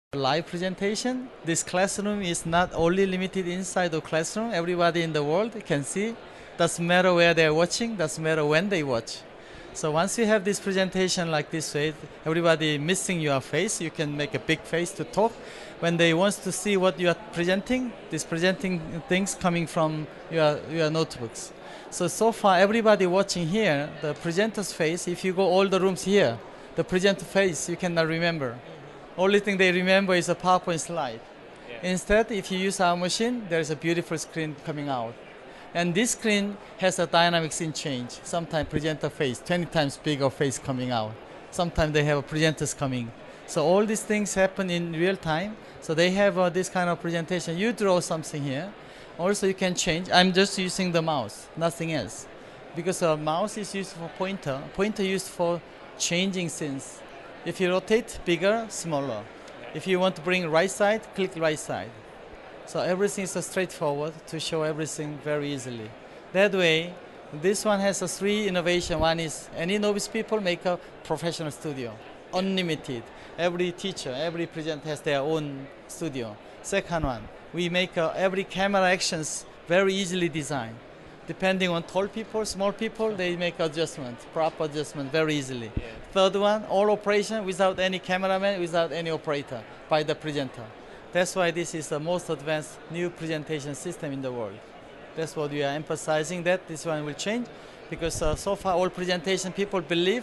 Live presentation. This classroom is not only limited inside the classroom. Everybody in the world can see. Doesn't matter where they're watching. Doesn't matter when they watch. So once you have this presentation like this way, everybody missing your face, you can make a big face to talk. When they want to see what you are presenting, these presenting things coming from your notebooks. So far, everybody watching here, the presenter's face, if you go all the rooms here, the presenter face, you cannot remember. Only thing they remember is a PowerPoint slide. Yeah. Instead, if you use our machine, there's a beautiful screen coming out. And this screen has a dynamic scene change. Sometimes presenter face, 20 times bigger face coming out. Sometimes they have presenters coming. So all these things happen in real time. So they have this kind of presentation. You draw something here. Also you can change. I'm just using the mouse, nothing else. Because a mouse is used for pointer. Pointer used for changing scenes. If you rotate, bigger, smaller. If you want to bring right side, click right side. So everything is straightforward to show everything very easily. That way, this one has a 3 innovation. One is any novice people make a professional studio, unlimited. Every teacher, every presenter has their own studio. Second one, we make every camera actions very easily designed. Depending on tall people, small people, they make adjustment, proper adjustment very easily. Yeah. Third one, all operation without any cameraman, without any operator, by the presenter. That's why this is the most advanced new presentation system in the world. That's what we are emphasizing, that this one will change, because so far all presentation people believe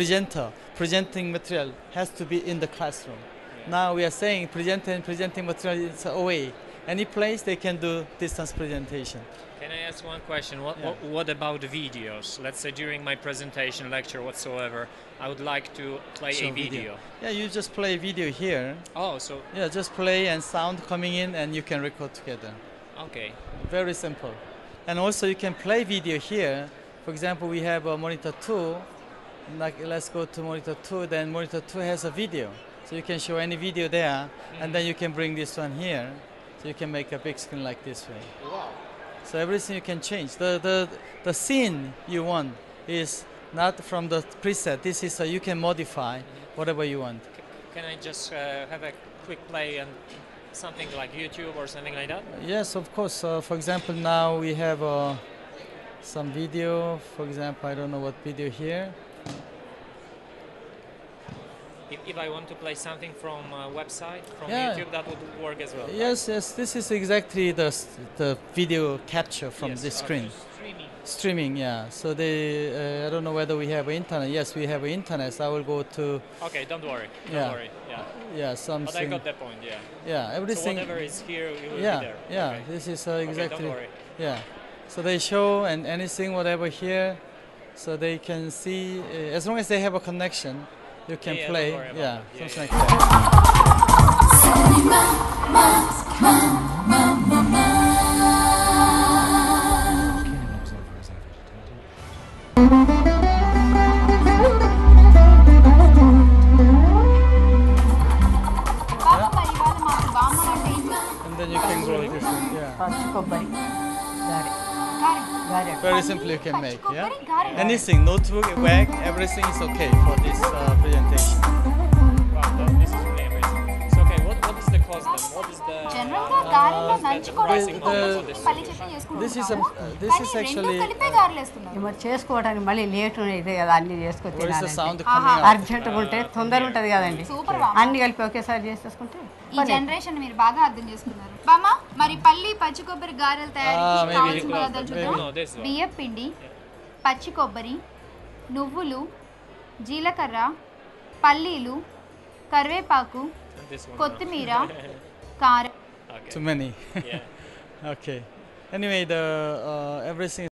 presenting material has to be in the classroom. Yeah. Now we are saying presenting material is away. Any place they can do distance presentation. Can I ask one question? What about videos? Let's say during my presentation, lecture, whatsoever, I would like to play a video. Yeah, you just play video here. Oh, so... Yeah, just play and sound coming in and you can record together. Okay. Very simple. And also you can play video here. For example, we have a monitor 2. Like, let's go to monitor 2, then monitor 2 has a video. So you can show any video there, and then you can bring this one here. So you can make a big screen like this way. Wow. So everything you can change. The scene you want is not from the preset. This is you can modify whatever you want. Can I just have a quick play and something like YouTube or something like that? Yes, of course. For example, now we have some video. For example, I don't know what video here. If I want to play something from a website, from YouTube, that would work as well. Yes, right? Yes. This is exactly the video capture from this screen. Streaming, yeah. So I don't know whether we have internet. Yes, we have internet. So I will go to... Okay, don't worry. Don't worry. Yeah. Yeah, something. But I got that point, yeah. Yeah, everything. So whatever is here, it will be there. Yeah, okay. This is exactly... Okay, don't worry. Yeah. So they show and anything, whatever here, so they can see, as long as they have a connection, you can play, something like that. And then you can grow this one, Very simple you can make, yeah? Anything, notebook, bag, everything is okay for this presentation. Wow, this is really amazing. So okay, what is the cost then? What is the pricing model for this? This is actually... చేసుకోవడానికి మళ్ళీ late ఇదే కదా అన్ని What is the sound చేసుకొని coming out? Urgent ఉంటే తొందర ఉంటది కదండి అన్ని కలిపి ఒకేసారి చేసేసుకుంటే ఈ జనరేషన్ మీరు బాగా అర్థం చేసుకున్నారు బామ్మ మరి పల్లి పచ్చి కొబ్బరి గారెలు తయారీకి కావాల్సిన పదార్థాలు చూద్దాం బియ్యం పిండి పచ్చి కొబ్బరి నువ్వులు జీలకర్ర పల్లీలు కరివేపాకు కొత్తిమీర కారం Too many. Okay. Anyway, everything